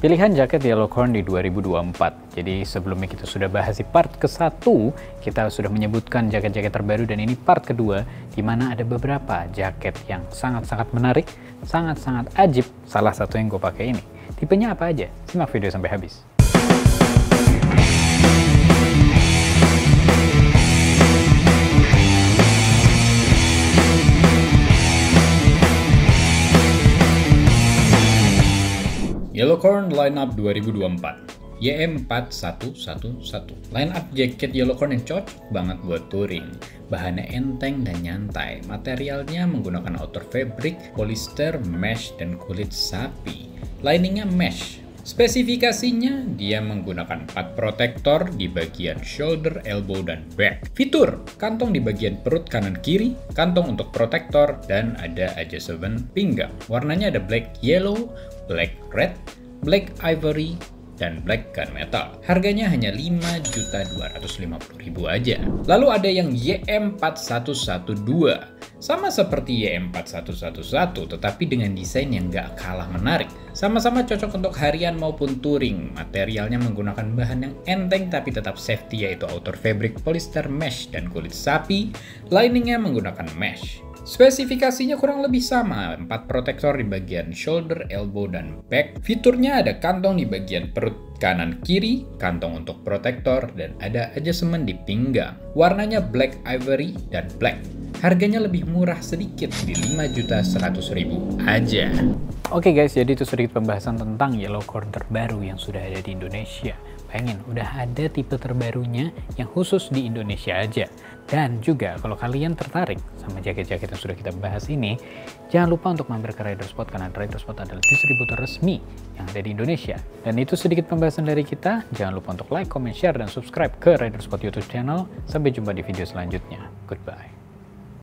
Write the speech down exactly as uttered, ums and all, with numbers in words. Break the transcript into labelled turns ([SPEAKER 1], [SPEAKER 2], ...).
[SPEAKER 1] Pilihan jaket Yellowcorn di dua ribu dua puluh empat. Jadi sebelumnya kita sudah bahas di part ke satu, kita sudah menyebutkan jaket-jaket terbaru dan ini part kedua, di mana ada beberapa jaket yang sangat-sangat menarik, sangat-sangat ajib. Salah satu yang gue pakai ini. Tipenya apa aja? Simak video sampai habis.
[SPEAKER 2] Yellowcorn Lineup dua ribu dua puluh empat Y M empat satu satu satu. Lineup jaket Yellowcorn yang cocok banget buat touring. Bahannya enteng dan nyantai. Materialnya menggunakan outer fabric, polyester, mesh, dan kulit sapi. Liningnya mesh. Spesifikasinya, dia menggunakan empat protektor di bagian shoulder, elbow, dan back. Fitur, kantong di bagian perut kanan kiri, kantong untuk protektor, dan ada adjustment pinggang. Warnanya ada black yellow, black red, black ivory, dan black gunmetal. Harganya hanya lima juta dua ratus lima puluh ribu aja. Lalu ada yang Y M empat satu satu dua. Sama seperti Y M empat satu satu satu, tetapi dengan desain yang gak kalah menarik. Sama-sama cocok untuk harian maupun touring. Materialnya menggunakan bahan yang enteng tapi tetap safety, yaitu outer fabric, polyester, mesh, dan kulit sapi. Liningnya menggunakan mesh. Spesifikasinya kurang lebih sama, empat protektor di bagian shoulder, elbow, dan back. Fiturnya ada kantong di bagian perut kanan kiri, kantong untuk protektor, dan ada adjustment di pinggang. Warnanya black ivory dan black. Harganya lebih murah sedikit di lima juta seratus ribu aja.
[SPEAKER 1] Oke guys, jadi itu sedikit pembahasan tentang Yellowcorn terbaru yang sudah ada di Indonesia. Pengen, udah ada tipe terbarunya yang khusus di Indonesia aja. Dan juga kalau kalian tertarik sama jaket-jaket yang sudah kita bahas ini, jangan lupa untuk mampir ke Ridersport karena Ridersport adalah distributor resmi yang ada di Indonesia. Dan itu sedikit pembahasan dari kita. Jangan lupa untuk like, comment, share, dan subscribe ke Ridersport YouTube channel. Sampai jumpa di video selanjutnya. Goodbye.